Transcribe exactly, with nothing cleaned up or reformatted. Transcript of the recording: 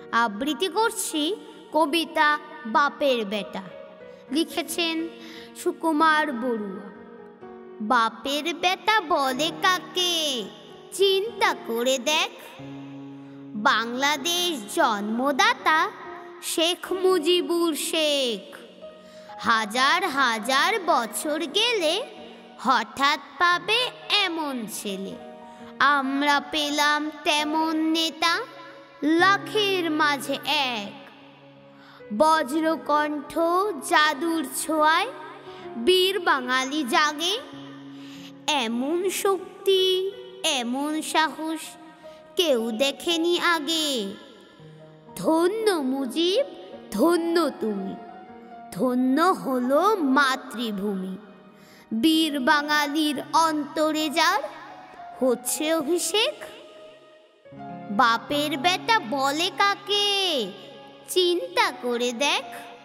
আবৃত্তি করছি কবিতা বাপের বেটা, লিখেছেন সুকুমার বড়ুয়া। বাপের বেটা বলে কাকে, চিন্তা করে দেখ। বাংলাদেশ জন্মদাতা শেখ মুজিবুর শেখ। হাজার হাজার বছর গেলে হঠাৎ পাবে এমন ছেলে। আমরা পেলাম তেমন নেতা, লাখের মাঝে এক। বজ্রকণ্ঠ জাদুর ছোঁয়ায় বীর বাঙালি জাগে। এমন শক্তি, এমন সাহস কেউ দেখেনি আগে। ধন্য মুজিব, ধন্য তুমি, ধন্য হলো মাতৃভূমি। বীর বাঙালির অন্তরে যার হচ্ছে অভিষেক। বাপের বেটা বলে কাকে, চিন্তা করে দেখ।